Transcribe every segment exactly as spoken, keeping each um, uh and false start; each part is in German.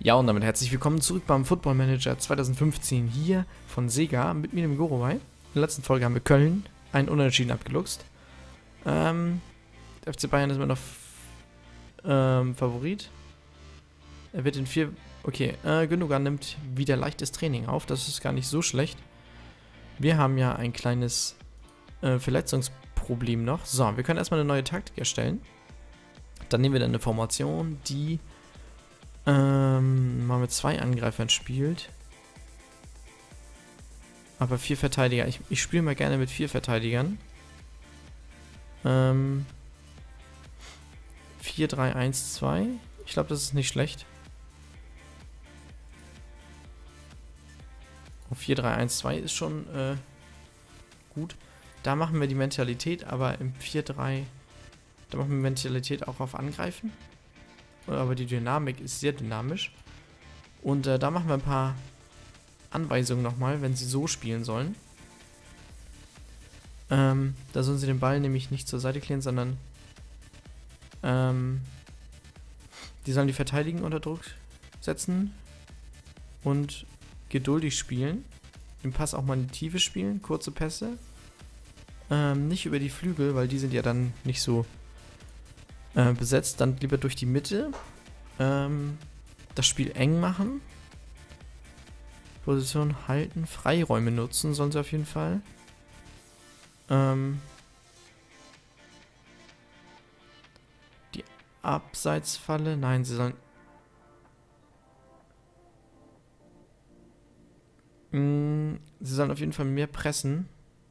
Ja, und damit herzlich willkommen zurück beim Football Manager zwanzig fünfzehn hier von Sega mit mir, dem Gorowai. In der letzten Folge haben wir Köln einen Unentschieden abgeluchst. Ähm, der F C Bayern ist immer noch ähm, Favorit. Er wird in vier... Okay, äh, Gündogan nimmt wieder leichtes Training auf. Das ist gar nicht so schlecht. Wir haben ja ein kleines äh, Verletzungsproblem noch. So, wir können erstmal eine neue Taktik erstellen. Dann nehmen wir dann eine Formation, die ähm, mal mit zwei Angreifern spielt. Aber vier Verteidiger. Ich, ich spiele mal gerne mit vier Verteidigern. Ähm, vier drei eins zwei. Ich glaube, das ist nicht schlecht. Und vier drei eins zwei ist schon äh, gut. Da machen wir die Mentalität, aber im vier drei, da machen wir Mentalität auch auf Angreifen. Aber die Dynamik ist sehr dynamisch. Und äh, da machen wir ein paar Anweisungen nochmal, wenn sie so spielen sollen. Ähm, da sollen sie den Ball nämlich nicht zur Seite klären, sondern ähm, die sollen die Verteidigen unter Druck setzen und geduldig spielen. Den Pass auch mal in die Tiefe spielen, kurze Pässe. Ähm, nicht über die Flügel, weil die sind ja dann nicht so äh, besetzt. Dann lieber durch die Mitte. Ähm, das Spiel eng machen. Position halten. Freiräume nutzen sollen sie auf jeden Fall. Ähm, die Abseitsfalle. Nein, sie sollen... Mh, sie sollen auf jeden Fall mehr pressen.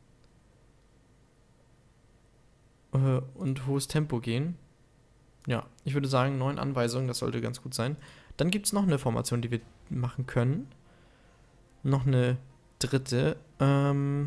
Äh, und hohes Tempo gehen. Ja, ich würde sagen, neun Anweisungen, das sollte ganz gut sein. Dann gibt es noch eine Formation, die wir machen können. Noch eine dritte. Ähm,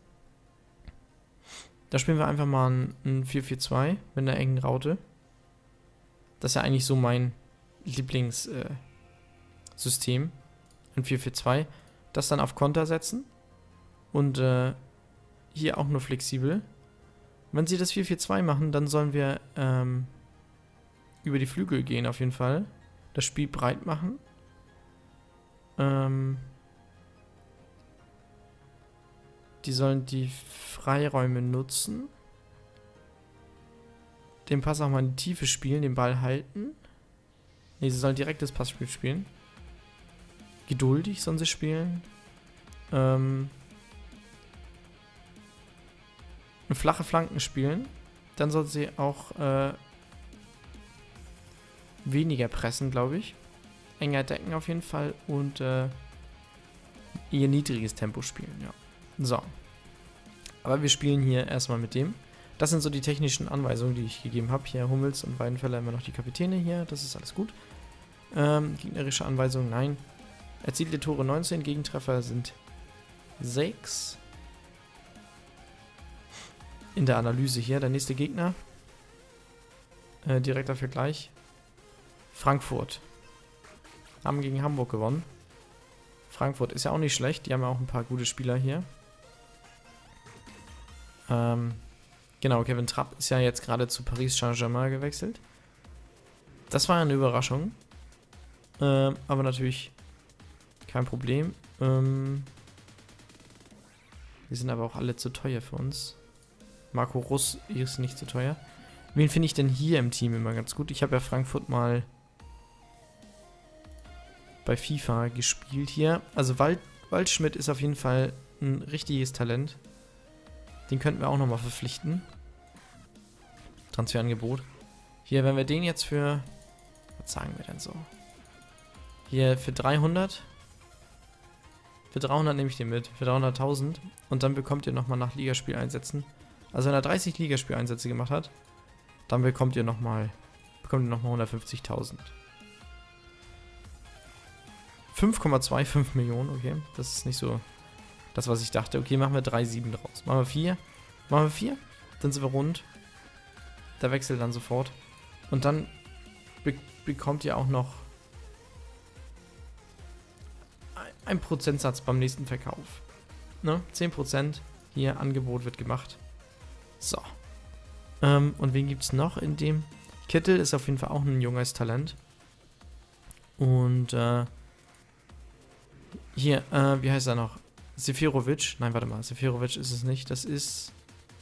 da spielen wir einfach mal ein, ein vier vier zwei mit einer engen Raute. Das ist ja eigentlich so mein Lieblingssystem. Äh, ein vier vier zwei. Das dann auf Konter setzen. Und äh, hier auch nur flexibel. Wenn sie das vier vier zwei machen, dann sollen wir... Ähm, über die Flügel gehen auf jeden Fall. Das Spiel breit machen. Ähm, die sollen die Freiräume nutzen. Den Pass auch mal in die Tiefe spielen, den Ball halten. Ne, sie sollen direkt das Passspiel spielen. Geduldig sollen sie spielen. Ähm, flache Flanken spielen. Dann sollen sie auch äh, weniger pressen, glaube ich. Enger decken auf jeden Fall und äh, ihr niedriges Tempo spielen, ja. So. Aber wir spielen hier erstmal mit dem. Das sind so die technischen Anweisungen, die ich gegeben habe. Hier Hummels und Weidenfeller immer noch die Kapitäne hier. Das ist alles gut. Ähm, gegnerische Anweisungen, nein. Erzielte Tore neunzehn, Gegentreffer sind sechs. In der Analyse hier, der nächste Gegner. Äh, direkter Vergleich. Frankfurt. Haben gegen Hamburg gewonnen. Frankfurt ist ja auch nicht schlecht. Die haben ja auch ein paar gute Spieler hier. Ähm, genau, Kevin Trapp ist ja jetzt gerade zu Paris Saint-Germain gewechselt. Das war eine Überraschung. Ähm, aber natürlich kein Problem. Ähm, die sind aber auch alle zu teuer für uns. Marco Russ ist nicht zu teuer. Wen finde ich denn hier im Team immer ganz gut? Ich habe ja Frankfurt mal bei FIFA gespielt hier. Also Wald, Waldschmidt ist auf jeden Fall ein richtiges Talent. Den könnten wir auch nochmal verpflichten. Transferangebot. Hier, wenn wir den jetzt für... Was sagen wir denn so? Hier für dreihundert. Für dreihundert nehme ich den mit. Für dreihunderttausend. Und dann bekommt ihr nochmal nach Ligaspieleinsätzen. Also wenn er dreißig Ligaspieleinsätze gemacht hat, dann bekommt ihr nochmal bekommt ihr nochmal hundertfünfzigtausend. fünf Komma fünfundzwanzig Millionen, okay. Das ist nicht so das, was ich dachte. Okay, machen wir drei Komma sieben draus. Machen wir vier. Machen wir vier. Dann sind wir rund. Der wechselt dann sofort. Und dann be bekommt ihr auch noch ein Prozentsatz beim nächsten Verkauf. Ne? zehn Prozent. Hier, Angebot wird gemacht. So. Ähm, und wen gibt es noch in dem? Kittel ist auf jeden Fall auch ein junges Talent. Und äh, hier, äh, wie heißt er noch? Seferovic. Nein, warte mal, Seferovic ist es nicht. Das ist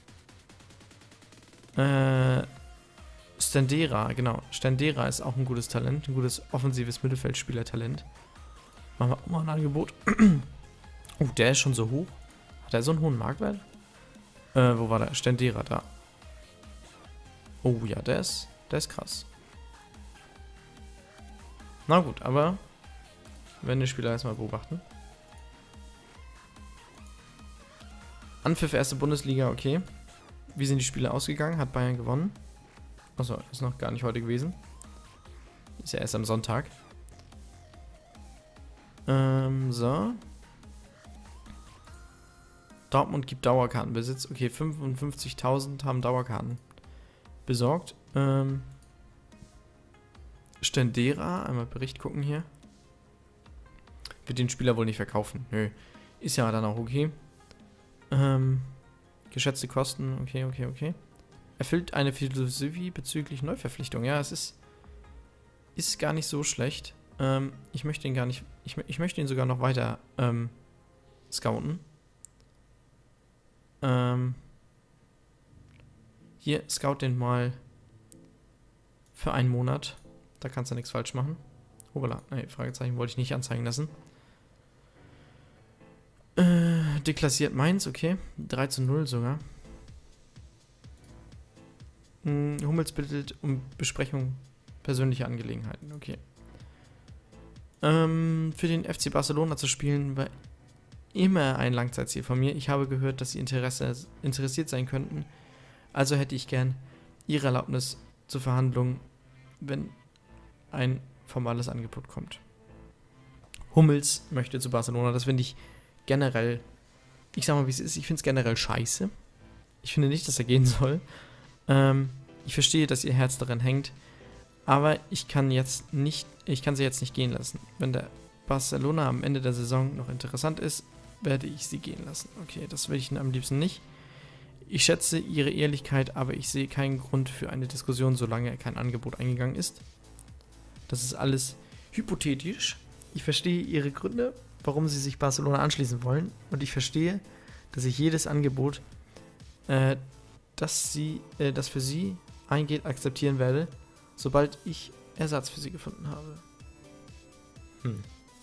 äh, Stendera, genau. Stendera ist auch ein gutes Talent, ein gutes offensives Mittelfeldspieler-Talent. Machen wir auch mal ein Angebot. Oh, der ist schon so hoch. Hat er so einen hohen Marktwert? Äh, wo war der? Stendera, da. Oh ja, der ist, der ist krass. Na gut, aber wenn die Spieler erstmal beobachten. Anpfiff erste Bundesliga, okay. Wie sind die Spiele ausgegangen? Hat Bayern gewonnen? Achso, ist noch gar nicht heute gewesen. Ist ja erst am Sonntag. Ähm, so. Dortmund gibt Dauerkartenbesitz. Okay, fünfundfünfzigtausend haben Dauerkarten besorgt. Ähm, Stendera, einmal Bericht gucken hier. Wird den Spieler wohl nicht verkaufen. Nö. Ist ja dann auch okay. Ähm, geschätzte Kosten, okay, okay, okay. Erfüllt eine Philosophie bezüglich Neuverpflichtung. Ja, es ist, ist gar nicht so schlecht. Ähm, ich möchte ihn gar nicht, ich, ich möchte ihn sogar noch weiter ähm, scouten. Ähm, hier, scout den mal für einen Monat. Da kannst du nichts falsch machen. Hoppala, nee, Fragezeichen wollte ich nicht anzeigen lassen. Äh, deklassiert Mainz, okay. drei zu null sogar. Hm, Hummels bittet um Besprechung persönlicher Angelegenheiten, okay. Ähm, für den F C Barcelona zu spielen war immer ein Langzeitziel von mir. Ich habe gehört, dass Sie Interesse, interessiert sein könnten. Also hätte ich gern Ihre Erlaubnis zur Verhandlung, wenn ein formales Angebot kommt. Hummels möchte zu Barcelona. Das finde ich generell, ich sag mal wie es ist, ich finde es generell scheiße. Ich finde nicht, dass er gehen soll. Ähm, ich verstehe, dass ihr Herz daran hängt, aber ich kann jetzt nicht, ich kann sie jetzt nicht gehen lassen. Wenn der Barcelona am Ende der Saison noch interessant ist, werde ich sie gehen lassen. Okay, das will ich am liebsten nicht. Ich schätze ihre Ehrlichkeit, aber ich sehe keinen Grund für eine Diskussion, solange kein Angebot eingegangen ist. Das ist alles hypothetisch. Ich verstehe ihre Gründe, warum sie sich Barcelona anschließen wollen, und ich verstehe, dass ich jedes Angebot, äh, das, sie, äh, das für sie eingeht, akzeptieren werde, sobald ich Ersatz für sie gefunden habe. Hm.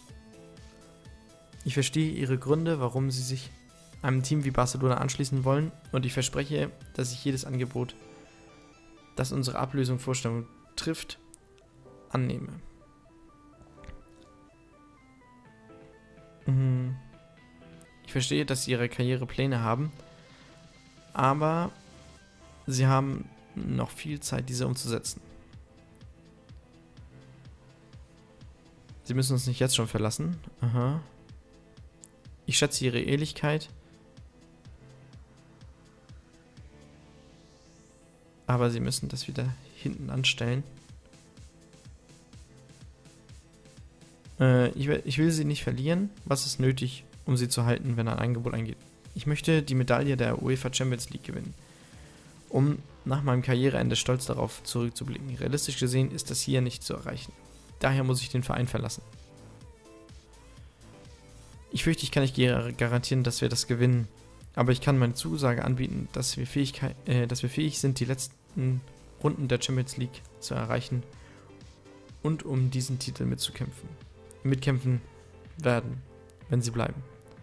Ich verstehe ihre Gründe, warum sie sich einem Team wie Barcelona anschließen wollen, und ich verspreche, dass ich jedes Angebot, das unsere Ablösung Vorstellung trifft, annehme. Ich verstehe, dass sie ihre Karrierepläne haben, aber sie haben noch viel Zeit, diese umzusetzen. Sie müssen uns nicht jetzt schon verlassen. Aha. Ich schätze ihre Ehrlichkeit, aber sie müssen das wieder hinten anstellen. Äh, ich, will, ich will sie nicht verlieren. Was ist nötig, um sie zu halten, wenn ein Angebot eingeht? Ich möchte die Medaille der UEFA Champions League gewinnen, um nach meinem Karriereende stolz darauf zurückzublicken. Realistisch gesehen ist das hier nicht zu erreichen. Daher muss ich den Verein verlassen. Ich fürchte, ich kann nicht garantieren, dass wir das gewinnen, aber ich kann meine Zusage anbieten, dass wir, Fähigkeit, äh, dass wir fähig sind, die letzten Runden der Champions League zu erreichen und um diesen Titel mitzukämpfen. Mitkämpfen werden, wenn sie bleiben.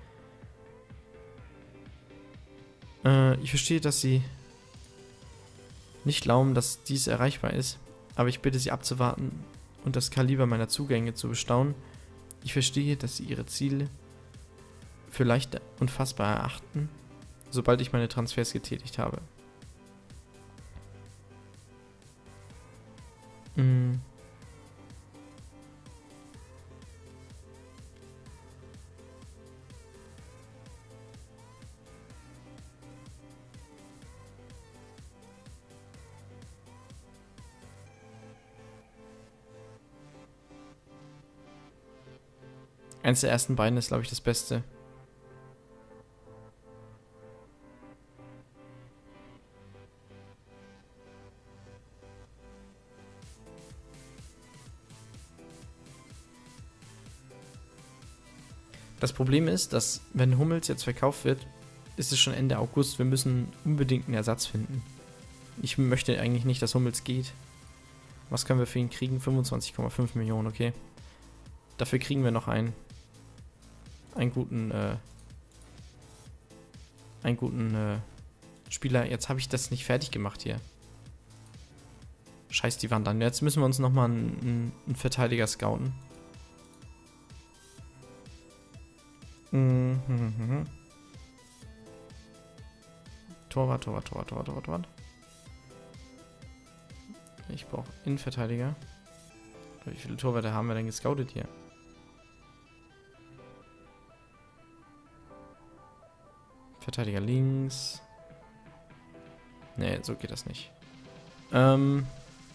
Äh, ich verstehe, dass sie nicht glauben, dass dies erreichbar ist, aber ich bitte sie abzuwarten und das Kaliber meiner Zugänge zu bestaunen. Ich verstehe, dass sie ihre Ziele für leicht und fassbar erachten, sobald ich meine Transfers getätigt habe. Mm. Eins der ersten beiden ist, glaube ich, das Beste. Das Problem ist, dass wenn Hummels jetzt verkauft wird, ist es schon Ende August. Wir müssen unbedingt einen Ersatz finden. Ich möchte eigentlich nicht, dass Hummels geht. Was können wir für ihn kriegen? fünfundzwanzig Komma fünf Millionen, okay. Dafür kriegen wir noch einen, einen guten, äh, einen guten äh, Spieler. Jetzt habe ich das nicht fertig gemacht hier. Scheiß die Wand an. Jetzt müssen wir uns nochmal einen, einen Verteidiger scouten. Mhm. Torwart, Torwart, Torwart, Torwart, Torwart, Torwart. Ich brauche Innenverteidiger. Wie viele Torwärter haben wir denn gescoutet hier? Verteidiger links. Nee, so geht das nicht. Ähm.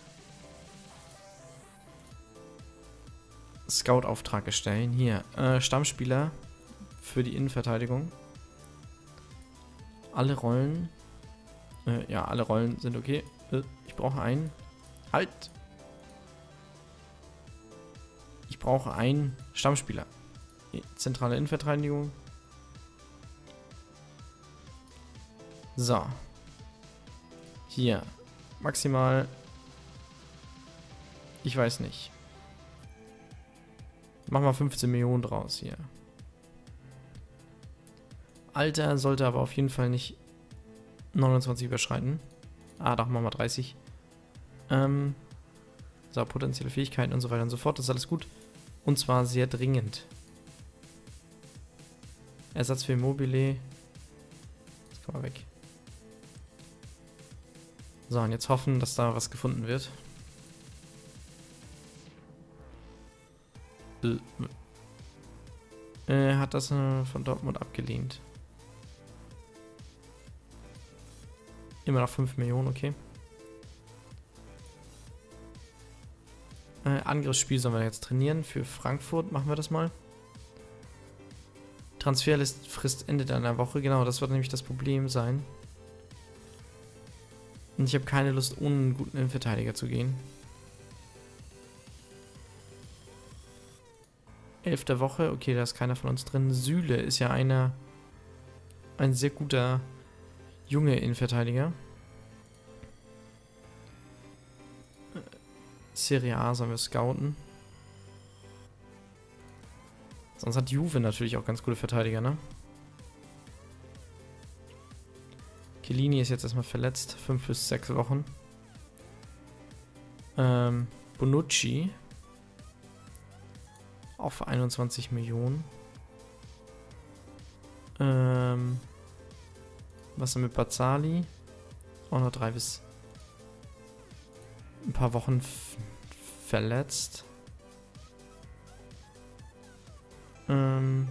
Scout-Auftrag erstellen. Hier. Äh, Stammspieler für die Innenverteidigung. Alle Rollen. Äh, ja, alle Rollen sind okay. Äh, ich brauche einen. Halt! Ich brauche einen Stammspieler. Zentrale Innenverteidigung. So. Hier. Maximal. Ich weiß nicht. Mach mal fünfzehn Millionen draus hier. Alter sollte aber auf jeden Fall nicht neunundzwanzig überschreiten. Ah, doch, machen wir dreißig. Ähm. So, potenzielle Fähigkeiten und so weiter und so fort. Das ist alles gut. Und zwar sehr dringend. Ersatz für Immobile. Das kann mal weg. So, und jetzt hoffen, dass da was gefunden wird. Er äh, hat das äh, von Dortmund abgelehnt. Immer noch fünf Millionen, okay. Äh, Angriffsspiel sollen wir jetzt trainieren. Für Frankfurt machen wir das mal. Transferfrist endet in einer Woche. Genau, das wird nämlich das Problem sein. Und ich habe keine Lust, ohne einen guten Innenverteidiger zu gehen. Elfte Woche, okay, da ist keiner von uns drin. Süle ist ja einer, ein sehr guter junge Innenverteidiger. Serie A sollen wir scouten. Sonst hat Juve natürlich auch ganz gute Verteidiger, ne? Chiellini ist jetzt erstmal verletzt. Fünf bis sechs Wochen. Ähm, Bonucci. Auch für einundzwanzig Millionen. Ähm, was ist mit Bazzali? Auch noch drei bis ein paar Wochen verletzt. Ähm,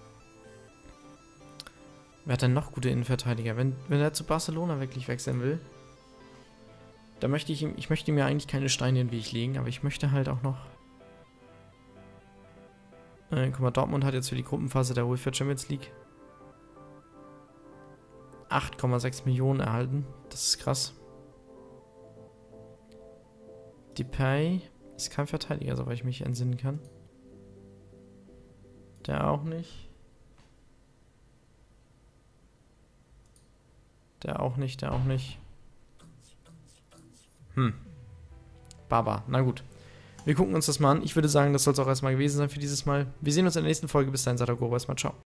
wer hat denn noch gute Innenverteidiger? Wenn, wenn er zu Barcelona wirklich wechseln will, da möchte ich ihm, ich möchte ihm ja eigentlich keine Steine in den Weg legen, aber ich möchte halt auch noch. Äh, guck mal, Dortmund hat jetzt für die Gruppenphase der UEFA Champions League acht Komma sechs Millionen erhalten. Das ist krass. Depay ist kein Verteidiger, soweit ich mich entsinnen kann. Der auch nicht. Der auch nicht, der auch nicht. Hm. Baba, na gut. Wir gucken uns das mal an. Ich würde sagen, das soll es auch erstmal gewesen sein für dieses Mal. Wir sehen uns in der nächsten Folge. Bis dahin, Sadagobo, erstmal ciao.